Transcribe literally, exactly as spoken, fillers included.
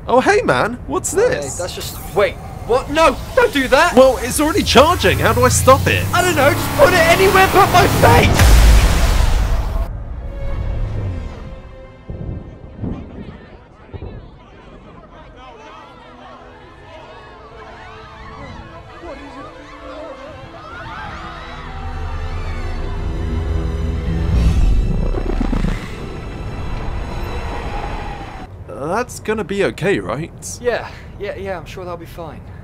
Oh, hey man, what's this? Hey, that's just... Wait, what? No, don't do that! Well, it's already charging. How do I stop it? I don't know, just put it anywhere but my face! That's gonna be okay, right? Yeah, yeah, yeah, I'm sure that'll be fine.